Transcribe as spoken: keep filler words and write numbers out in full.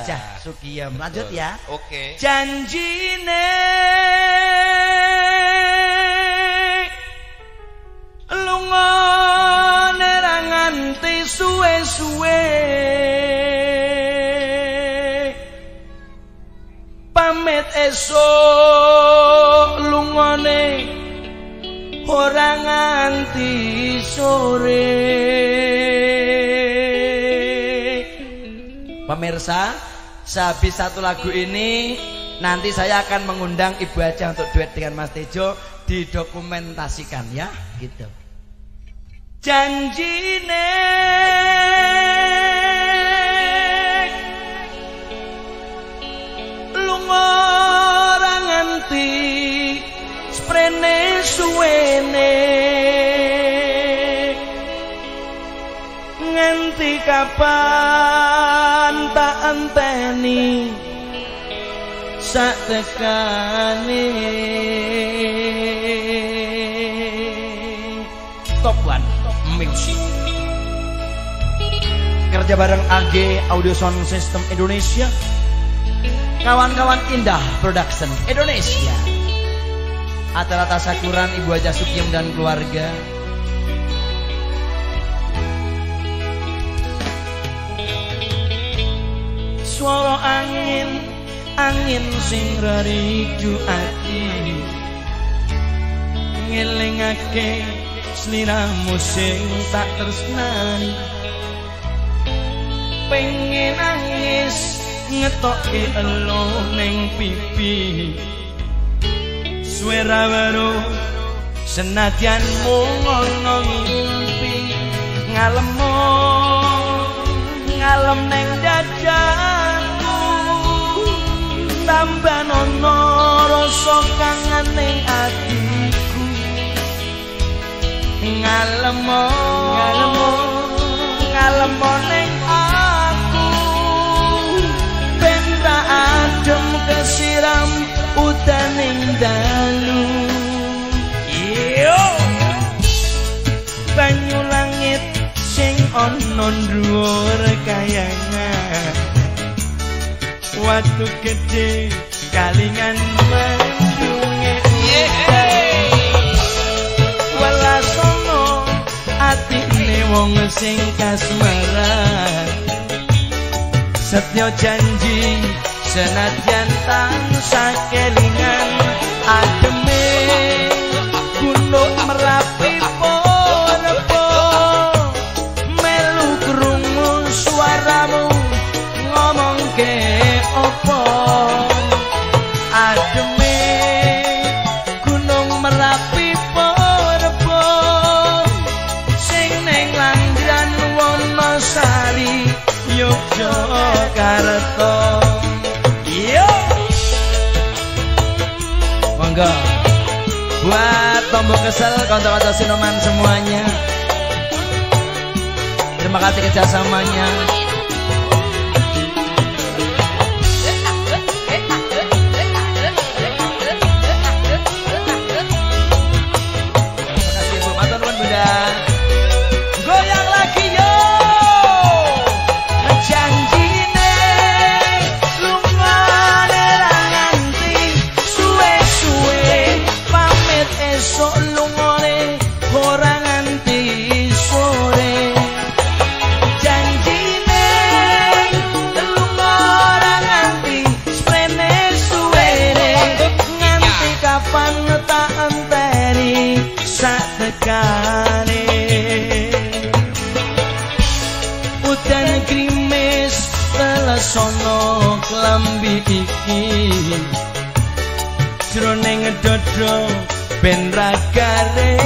Wajah Sugiem. Lanjut ya. Oke. Janjine lunga nera nganti suwe-suwe pamit esuk lungane ora nganti sore. Pemirsa, sehabis satu lagu ini nanti saya akan mengundang Ibu Aja untuk duet dengan Mas Tejo, didokumentasikan ya, gitu. Janjine lunga ora nganti sprene suwene nganti kapan tak enteni sak tekane. Top One Music kerja bareng A G Audio Sound System Indonesia, kawan-kawan Indah Production Indonesia, acara tasakuran Ibu Aja Sugiem dan keluarga. Suara angin, angin sing raridu ati ngelingake sliramu sing tak tresnani. Pengen nangis ngetoke elo ning pipi, suara baru senadyan mung ana ngimpi. Ngalemo ngalem ning dadaku tambah nono rasa kangen ning atiku. Ngalemo ngalemo ngalemo ning aku ben tak adem kesiram udaning dalu. Yo banyu langit sing ana dhuwur kayangan, watu gede kalingan mendunge welas ono atine wong sing kasmaran. Setya janji senadyan tansah kelingan, ademe gunung Merapi ponepo melu krungu suaramu ngomong ke opo. Ademe gunung Merapi ponepo sing ning Langgan Wonosari Yogyakarta. Yo monggo buat tombol kesel kanca-kanca sinoman semuanya, terima kasih kerjasamanya. Goyang lagi yo. Janjine lunga nera nganti suwe-suwe pamit esok lungane ora nganti sore. Janjine lunga ora nganti sprene suwere nganti kapan tak enteni sak tekane. Udan krimis telesono klambi iki jroning dodo ben ra garing.